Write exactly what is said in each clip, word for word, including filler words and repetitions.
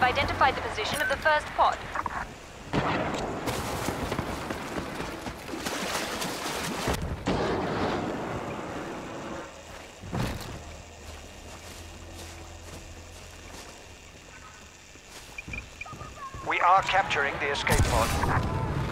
identified the position of the first pod. We are capturing the escape pod.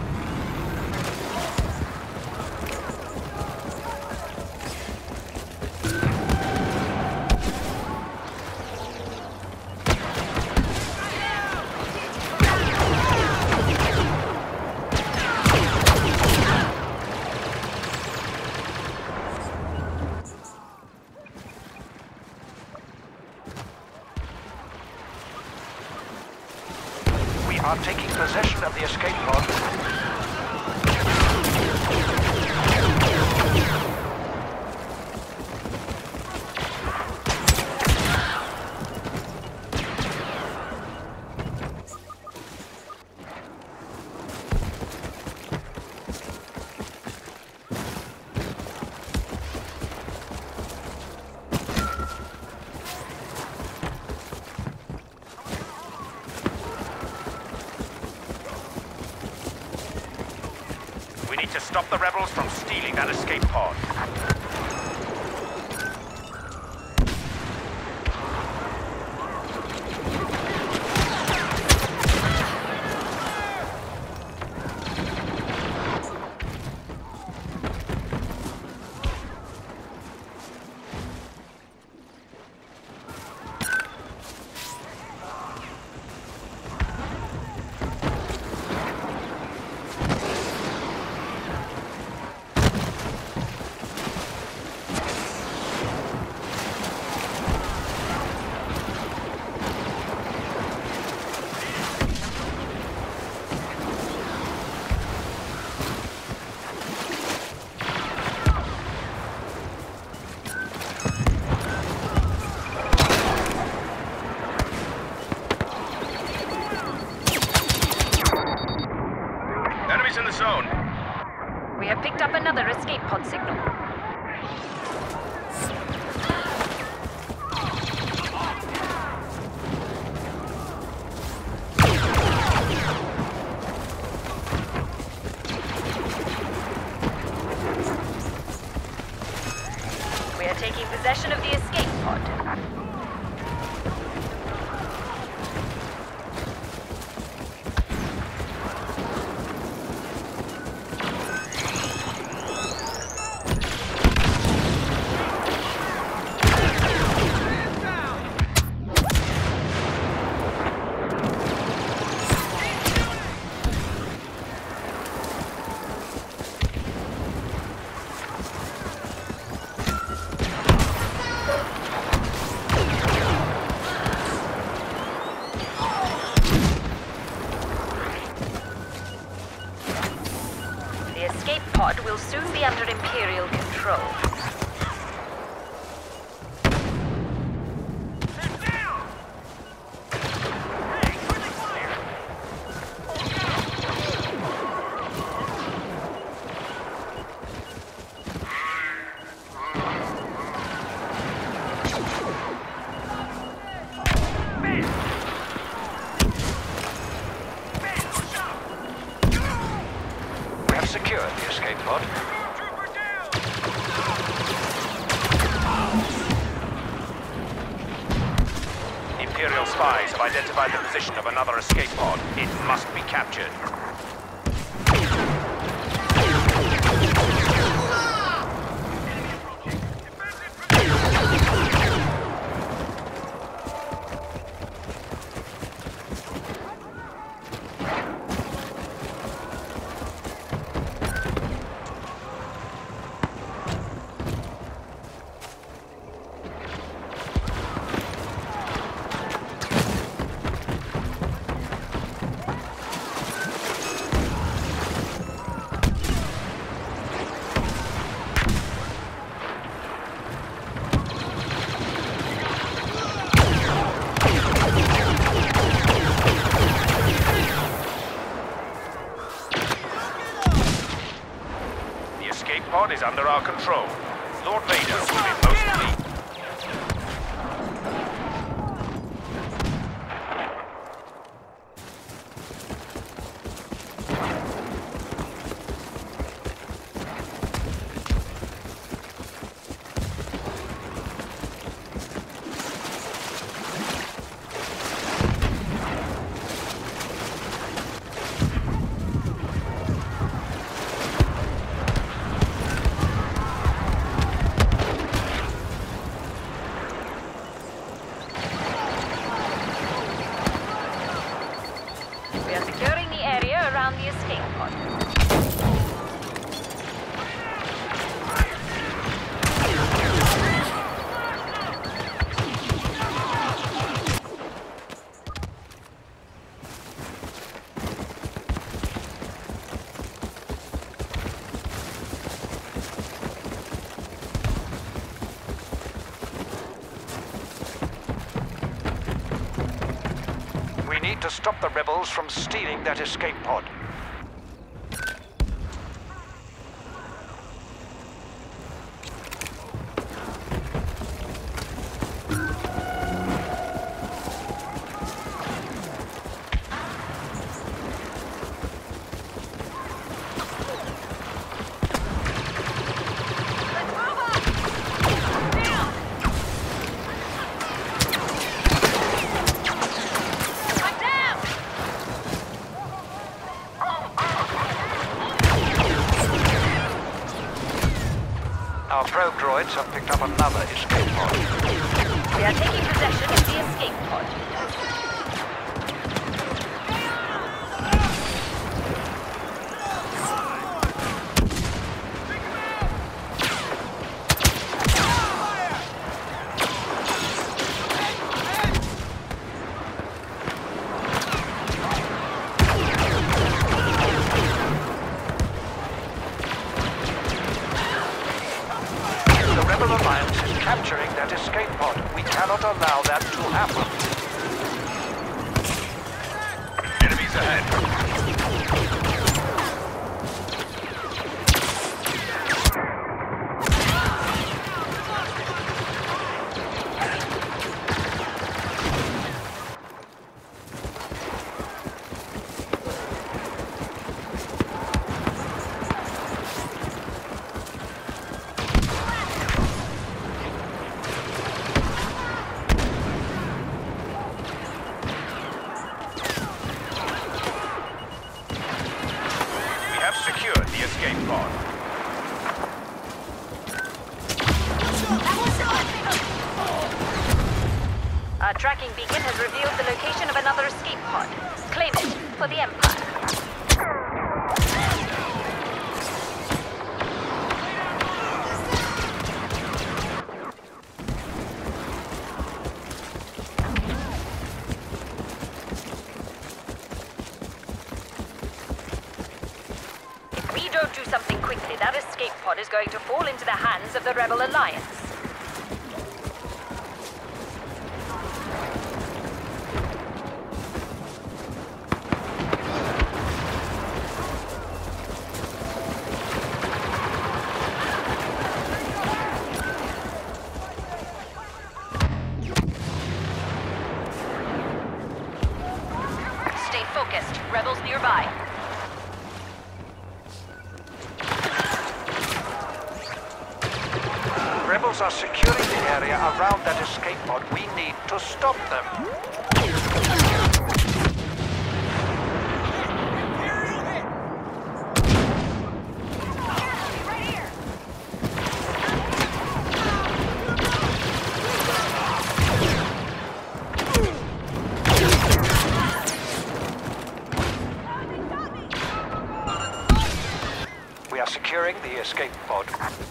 We are taking possession of the escape pod. We need to stop the rebels from stealing that escape pod. In the zone. We have picked up another escape pod signal. We are taking possession of the escape pod. The escape pod will soon be under Imperial control. Secured the escape pod. Imperial spies have identified the position of another escape pod. It must be captured. Pod is under our control. Lord Vader will be most pleased. need to stop the rebels from stealing that escape pod. Our probe droids have picked up another escape pod. We are taking possession of the escape pod. Alliance is capturing that escape pod. We cannot allow that to happen. Enemies ahead. Secured the escape pod. Our tracking beacon has revealed the location of another escape pod. Claim it for the Empire. If we don't do something quickly, that escape pod is going to fall into the hands of the Rebel Alliance. Stay focused. Rebels nearby. Rebels are securing the area around that escape pod. We need to stop them. We are securing the escape pod.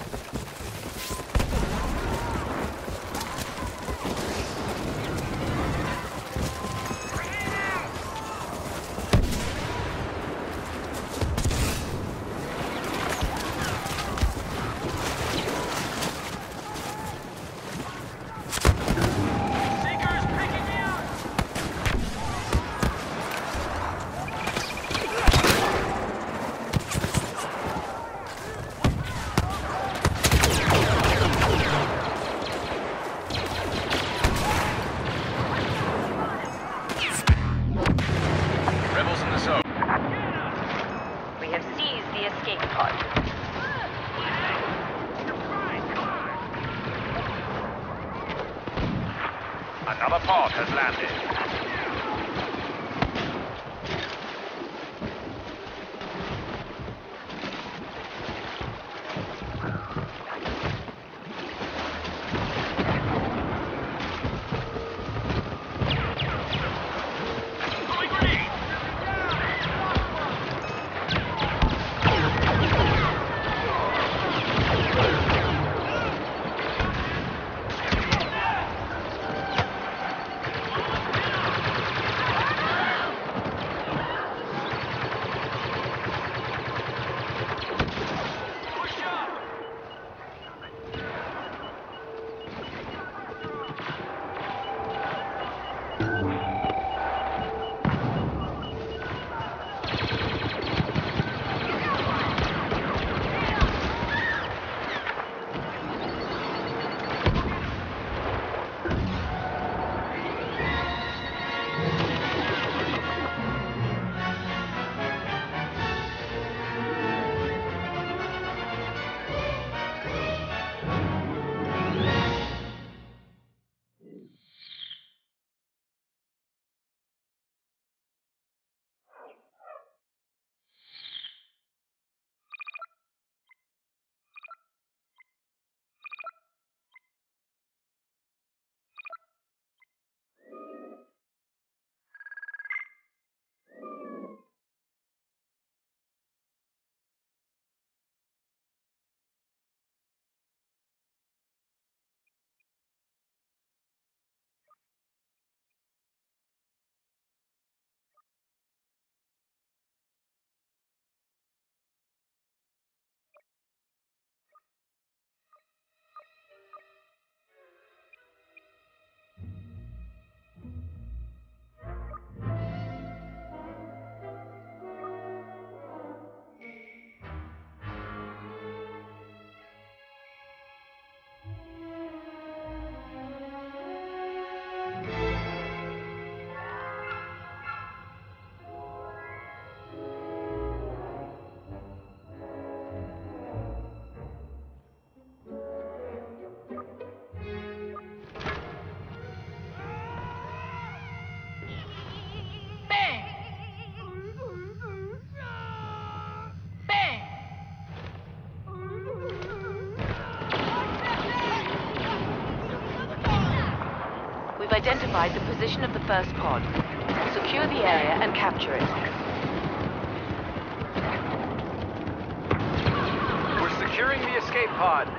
We have seized the escape pod. Another pod has landed. identified the position of the first pod. Secure the area and capture it. We're securing the escape pod.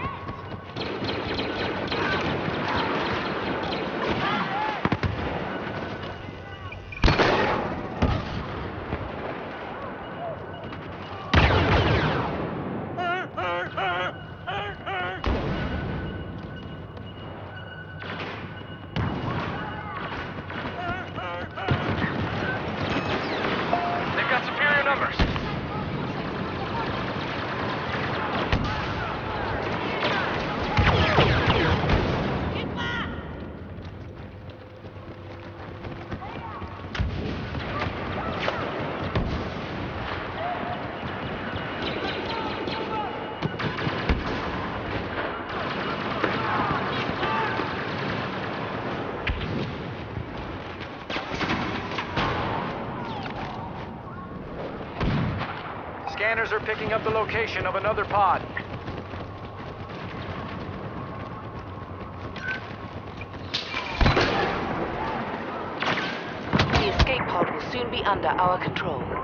Scanners are picking up the location of another pod. The escape pod will soon be under our control.